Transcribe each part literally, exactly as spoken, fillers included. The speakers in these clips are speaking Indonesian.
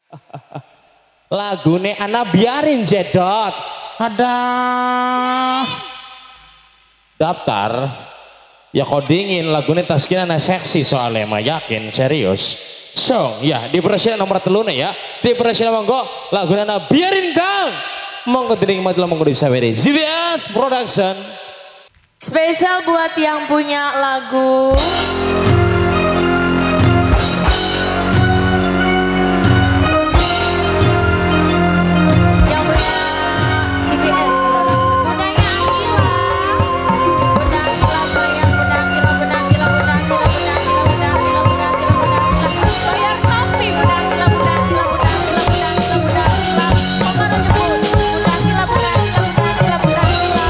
Lagune ana biarin jedot. Ada daftar ya kau dingin lagune taskin ana seksi soalnya mah yakin serius. Song ya dipersilakan nomor telune ya. Dipersilakan monggo lagune ana biarin kang. Monggo dinikmati monggo disaweri. Z V S Production. Spesial buat yang punya lagu yang punya G P S Bundanya Akila, Bunda Akila sayang, Bunda Akila, Bunda Akila, Bunda Akila, Bunda Akila, Bunda Akila, Bunda Akila, Bunda Akila, bayar kopi, Bunda Akila, Bunda Akila, Bunda Akila, Bunda Akila, Bunda Akila, Komando nyebut, Bunda Akila, Bunda Akila, Bunda Akila, Bunda Akila.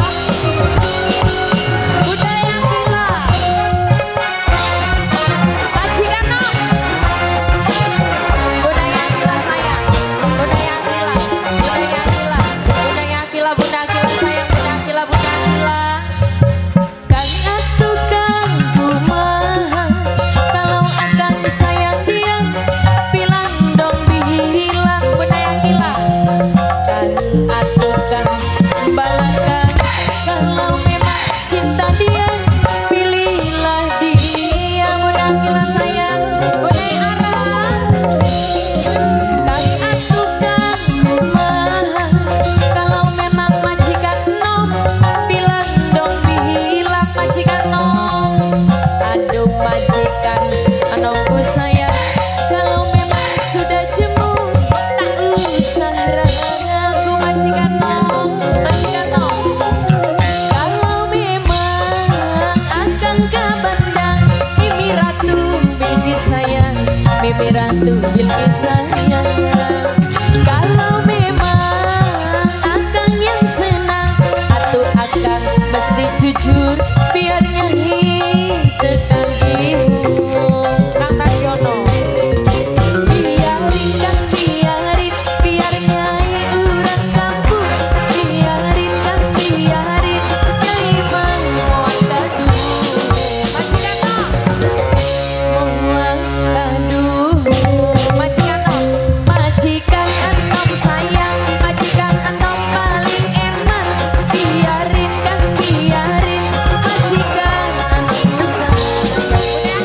Mimi Ratu Bilqis sayang, kalau memang akang yang senang, atuh akang mesti jujur biar nyanyi tekan bingung. Kang Tarjono biarin kan biarin biar nyai urang kampung, biarin kan biarin nyai mang moal gaduh majikan moal gaduh. Majikan entom sayang, majikan entom paling enak, biarin kan biarin majikan entom sayang.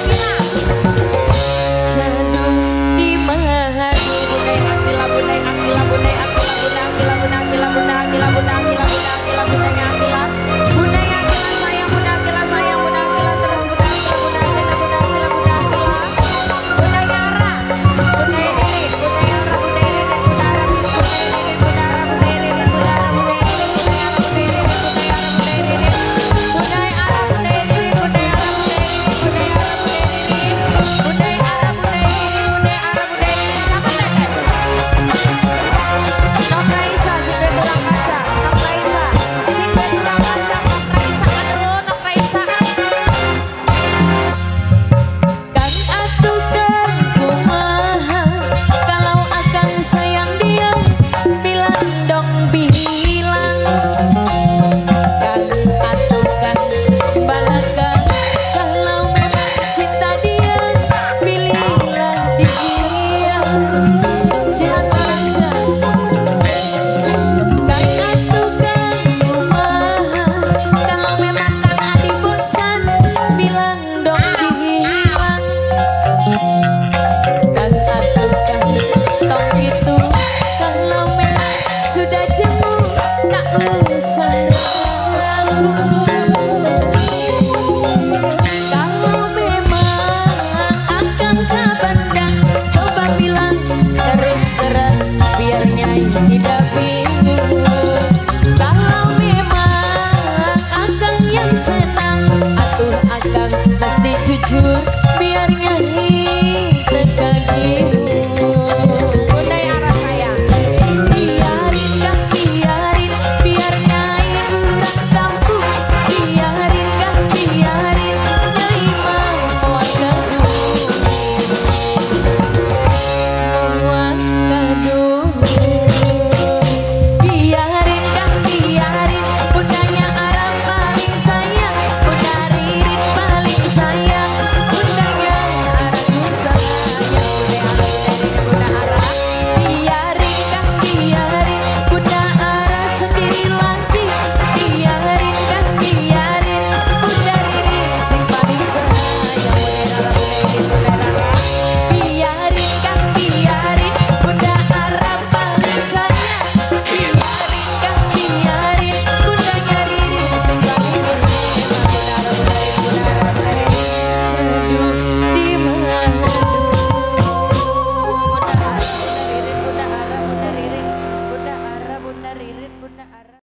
Jadul di mahal Bunda Akila, Bunda Akila, Bunda Akila, Bunda Akila, Bunda Akila, Bunda Akila, Bunda Akila, Bunda Akila, Bunda Akila, Bunda Akila sayang, Bunda Akila sayang, Bunda Akila terus Bunda Akila, Bunda Akila, Bunda Akila, Bunda Akila, Bunda Yara, Bunda Irin, Bunda Yara, Bunda Irin, Bunda Ara, Bunda Irin, Bunda Ara, Bunda Irin, Bunda Ara, Bunda Irin, Bunda Yara, Bunda Irin, Bunda Yara, Bunda Irin, Bunda Ara, Bunda Irin, Bunda Yara, Bunda Irin, Bunda Yara, Bunda Irin, Bunda Ara, Bunda Irin, Bunda Ara, Bunda Irin, sama teteh. Nok Raisa, sing duwe tulang kaca, Nok Raisa, sing duwe tulang kaca, Nok Raisa, aduh Nok Raisa. Kang atuh kang kumaha, kalau akang sayang dia, bilang dong bilang. Kang atuh kang balakan, kalau memang cinta dia, pilihlah dia. Jangan paksa. Kang atuh kang kumaha, kalau memang kang adi bosan, bilang dong bilang. Kang atuh kang tong gitu, kalau memang sudah jemu, tak usah ragu. Kalau memang akang kabandang, coba bilang terus terang biar nyai tidak bingung. Kalau memang akang yang senang, atuh akang mesti jujur